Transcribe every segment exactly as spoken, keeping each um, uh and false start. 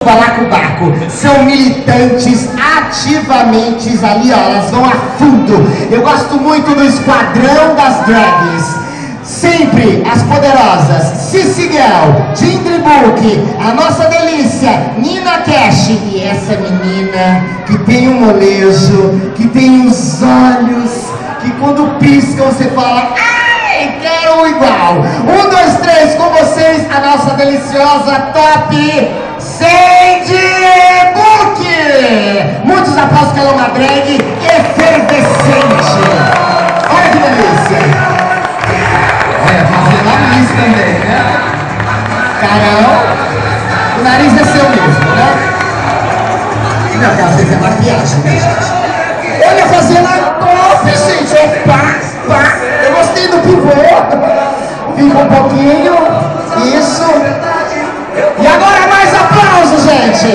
Balacobaco, são militantes ativamente ali, ó, elas vão a fundo. Eu gosto muito do esquadrão das drags, sempre as poderosas Ciciguel, Dindri Book, a nossa delícia Nina Cash e essa menina que tem um molejo, que tem os olhos que quando piscam você fala ai, quero igual. Um, dois, três, com vocês a nossa deliciosa top Sandy Book! Muitos aplausos que ela é uma drag efervescente. Olha que delícia! Olha, fazendo a Miss também, né? Carão, o nariz é seu mesmo, né? Não, às vezes é maquiagem, né, gente? Olha, fazendo a top, gente! É pá, pá! Eu gostei do pivô! Fica um pouquinho, isso! E agora mais aplausos, gente!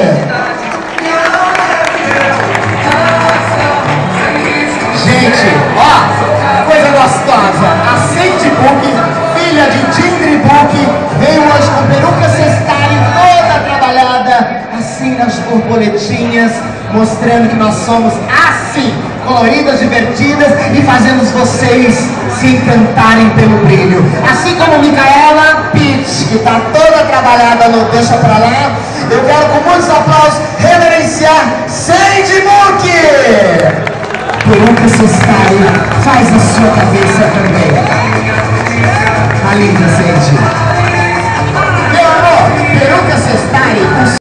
Gente, ó, coisa gostosa. A Sandy Book, filha de Dindri Book, veio hoje com peruca cestária toda trabalhada, assim nas borboletinhas, mostrando que nós somos assim, coloridas, divertidas e fazemos vocês se encantarem pelo brilho. Assim como Micaela Pitt, que está toda trabalhada no Deixa Pra Lá, eu quero com muitos aplausos reverenciar Sandy Book! Peruca cestária, faz a sua cabeça também. Tá linda, Sandy. Meu amor, peruca cestária.